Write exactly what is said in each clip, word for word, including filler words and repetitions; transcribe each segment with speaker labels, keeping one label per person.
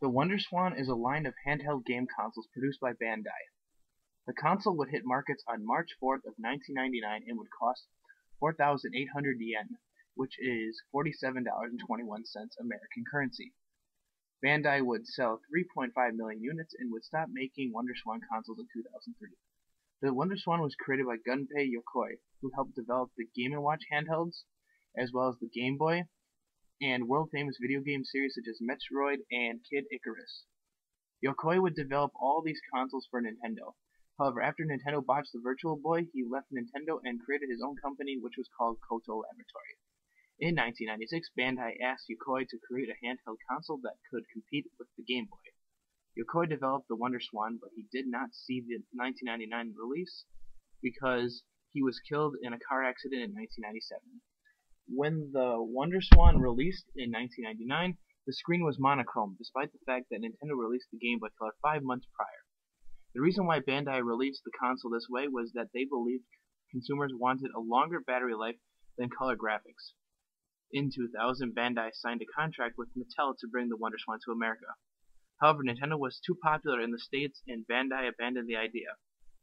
Speaker 1: The WonderSwan is a line of handheld game consoles produced by Bandai. The console would hit markets on March fourth of nineteen ninety-nine and would cost four thousand eight hundred yen, which is forty-seven dollars and twenty-one cents American currency. Bandai would sell three point five million units and would stop making WonderSwan consoles in two thousand three. The WonderSwan was created by Gunpei Yokoi, who helped develop the Game and Watch handhelds, as well as the Game Boy, and world-famous video game series such as Metroid and Kid Icarus. Yokoi would develop all these consoles for Nintendo. However, after Nintendo botched the Virtual Boy, he left Nintendo and created his own company, which was called Koto Laboratory. In nineteen ninety-six, Bandai asked Yokoi to create a handheld console that could compete with the Game Boy. Yokoi developed the WonderSwan, but he did not see the nineteen ninety-nine release because he was killed in a car accident in nineteen ninety-seven. When the WonderSwan released in nineteen ninety-nine, the screen was monochrome, despite the fact that Nintendo released the Game Boy Color five months prior. The reason why Bandai released the console this way was that they believed consumers wanted a longer battery life than color graphics. In two thousand, Bandai signed a contract with Mattel to bring the WonderSwan to America. However, Nintendo was too popular in the States and Bandai abandoned the idea.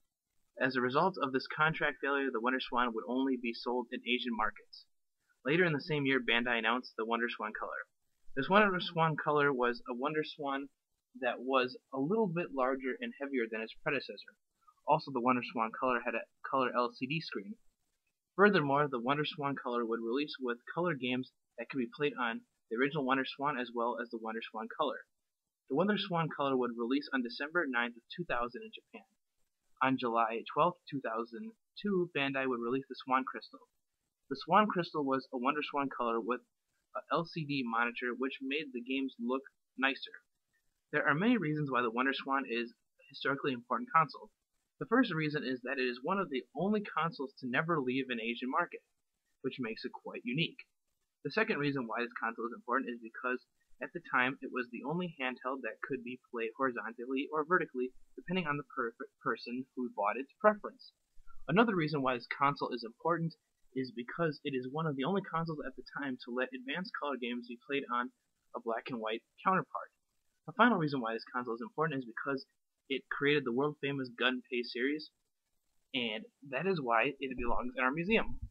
Speaker 1: As a result of this contract failure, the WonderSwan would only be sold in Asian markets. Later in the same year, Bandai announced the WonderSwan Color. This WonderSwan Color was a WonderSwan that was a little bit larger and heavier than its predecessor. Also, the WonderSwan Color had a color L C D screen. Furthermore, the WonderSwan Color would release with color games that could be played on the original WonderSwan as well as the WonderSwan Color. The WonderSwan Color would release on December ninth of two thousand in Japan. On July twelfth, two thousand two, Bandai would release the Swan Crystal. The Swan Crystal was a WonderSwan Color with a L C D monitor which made the games look nicer. There are many reasons why the WonderSwan is a historically important console. The first reason is that it is one of the only consoles to never leave an Asian market, which makes it quite unique. The second reason why this console is important is because at the time it was the only handheld that could be played horizontally or vertically depending on the per person who bought its preference. Another reason why this console is important is because it is one of the only consoles at the time to let advanced color games be played on a black and white counterpart. The final reason why this console is important is because it created the world famous Gunpei series, and that is why it belongs in our museum.